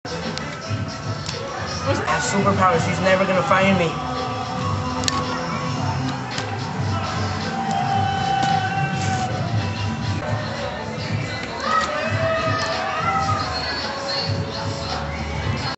I have superpowers. She's never gonna find me.